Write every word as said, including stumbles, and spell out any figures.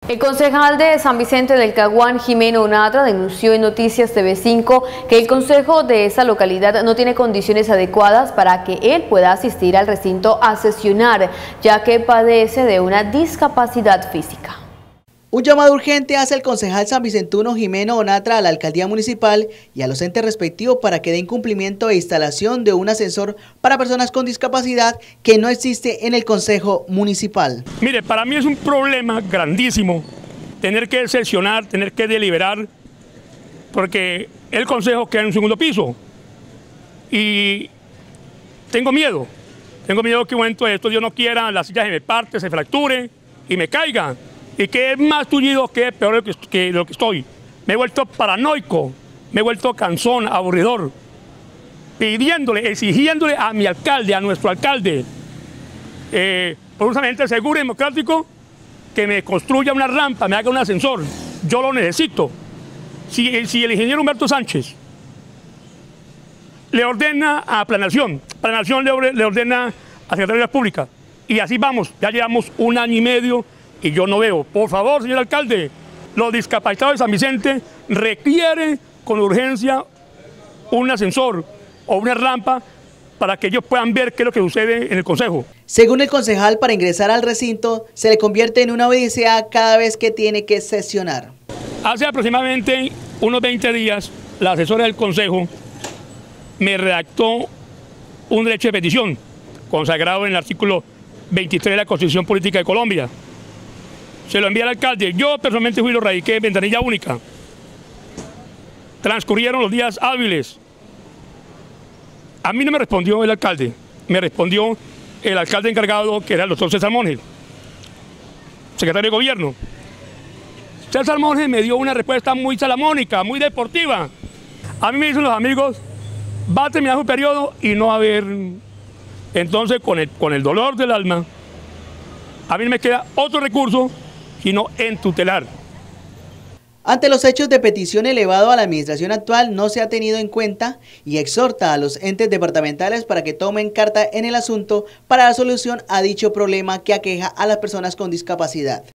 El concejal de San Vicente del Caguán, Jimeno Onatra, denunció en Noticias T V cinco que el consejo de esa localidad no tiene condiciones adecuadas para que él pueda asistir al recinto a sesionar, ya que padece de una discapacidad física. Un llamado urgente hace el concejal sanvicentuno Jimeno Onatra a la alcaldía municipal y a los entes respectivos para que den cumplimiento e instalación de un ascensor para personas con discapacidad que no existe en el consejo municipal. Mire, para mí es un problema grandísimo tener que sesionar, tener que deliberar, porque el consejo queda en un segundo piso y tengo miedo, tengo miedo que un momento de esto Dios no quiera, la silla se me parte, se fracture y me caiga. Y que es más tullido, que es peor que, que lo que estoy. Me he vuelto paranoico, me he vuelto cansón, aburridor, pidiéndole, exigiéndole a mi alcalde, a nuestro alcalde, eh, por un ambiente seguro y democrático, que me construya una rampa, me haga un ascensor. Yo lo necesito. Si, si el ingeniero Humberto Sánchez le ordena a Planación, Planación le, le ordena a Secretaría de la Pública, y así vamos, ya llevamos un año y medio, y yo no veo. Por favor, señor alcalde, los discapacitados de San Vicente requieren con urgencia un ascensor o una rampa para que ellos puedan ver qué es lo que sucede en el consejo. Según el concejal, para ingresar al recinto se le convierte en una odisea cada vez que tiene que sesionar. Hace aproximadamente unos veinte días, la asesora del consejo me redactó un derecho de petición consagrado en el artículo veintitrés de la Constitución Política de Colombia. Se lo envié al alcalde. Yo personalmente fui y lo radiqué en ventanilla única. Transcurrieron los días hábiles. A mí no me respondió el alcalde, me respondió el alcalde encargado, que era el doctor César Monge, secretario de gobierno. César Monge me dio una respuesta muy salamónica, muy deportiva. A mí me dicen los amigos, va a terminar su periodo y no va a haber. Entonces, con el, con el dolor del alma, a mí me queda otro recurso, sino en tutelar. Ante los hechos de petición elevado a la administración actual no se ha tenido en cuenta y exhorta a los entes departamentales para que tomen carta en el asunto para dar solución a dicho problema que aqueja a las personas con discapacidad.